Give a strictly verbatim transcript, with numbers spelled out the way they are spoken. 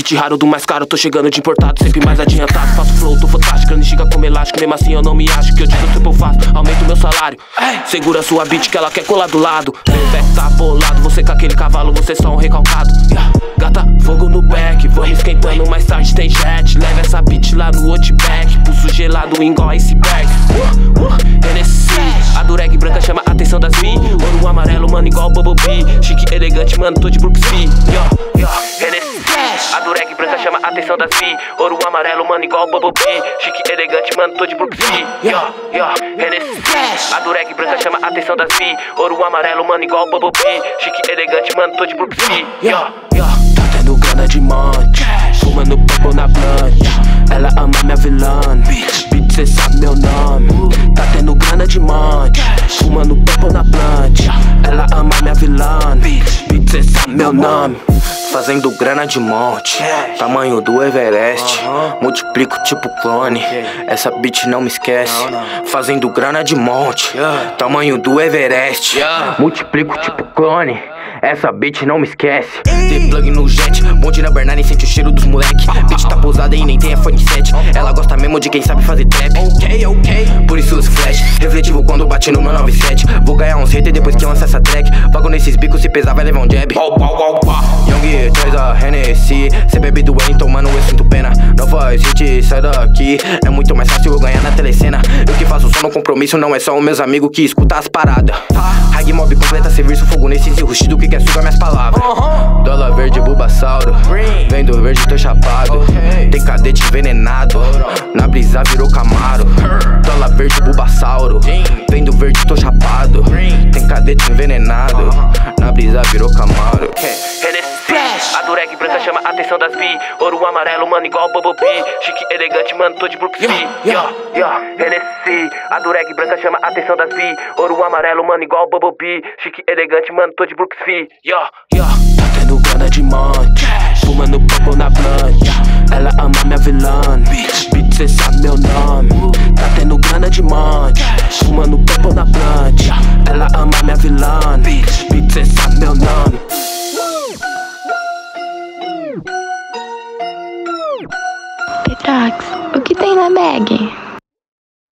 Kit raro do mais caro, tô chegando de importado, sempre mais adiantado. Faço flow, tô fantástico, grande giga como elástico. Mesmo assim eu não me acho que eu te dou tipo eu faço. Aumento meu salário, segura sua beat que ela quer colar do lado. Meu back tá bolado, você com aquele cavalo, você só um recalcado. Gata, fogo no back, vamos esquentando, mais tarde tem jet. Leva essa beat lá no Outback, pulso gelado igual iceberg. uh, uh, Hennessy, a dureg branca chama a atenção das mi. Ouro amarelo, mano, igual Bubble Bee. Chique, elegante, mano, tô de Brooksby. Yo, yo, Hennessy, a dureg branca chama a atenção das mi. Ouro amarelo, mano, igual Bubble Bee. Chique, elegante, mano, tô de Brooksby. Yo, yo, Hennessy, a dureg branca chama a atenção das mi. Ouro amarelo, mano, igual Bubble Bee. Chique, elegante, mano, tô de Brooksby. Yo, yo, tá tendo grana de monte, fumando purple na blunt. Ela ama minha vilã, bitch, cê sabe meu nome. Tá tendo grana de monte, fumando purple na blunt. Ela ama minha vilã, bitch, cê sabe meu nome. Fazendo grana de monte, tamanho do Everest. Multiplico tipo clone, essa bitch não me esquece. Fazendo grana de monte, tamanho do Everest. Multiplico tipo clone, essa bitch não me esquece. Dei plug no jet, monte na Bernardo e sente o cheiro dos moleque. Bitch tá pousada e nem tem iPhone sete. Ela gosta mesmo de quem sabe fazer trap. Ok, ok, por isso os flash refletivo quando bate no meu nove sete. Vou ganhar uns haters depois que lança essa track. Vago nesses bicos, se pesar vai levar um jab. Young, traz a Hennessy. Cê bebe do Wellington, mano, eu sinto pena. Não faz hit, sai daqui. É muito mais fácil eu ganhar na telecena. Eu que faço só no compromisso, não é só os meus amigos que escuta as paradas. Rag mob completa, serviço, fogo nesses e rustido que quer sugar minhas palavras. uh-huh. Dólar verde, Bulbasauro. Vendo verde, tô chapado. Okay. Tem cadete envenenado, na brisa virou Camaro. Dólar verde, Bulbasauro. Vendo verde, tô chapado. Tem cadete envenenado, na brisa virou Camaro. Hennessy, a dureg branca chama a atenção das bi. Ouro amarelo, mano, igual Bubble Bee. Chique, elegante, mano, tô de Brooksby. Yo, yo, Hennessy, a dureg branca chama a atenção das bi. Ouro amarelo, mano, igual Bubble Bee. Chique, elegante, mano, tô de Brooksby. Yo, yo, tá tendo grana de monte, fumando purple na blunt. Ela ama minha vilã, bitch, cê sabe meu nome. Tá tendo grana de monte, fumando purple na blunt. Ela ama minha vilã, bitch, cê sabe meu nome. Petrox, o que tem na bag?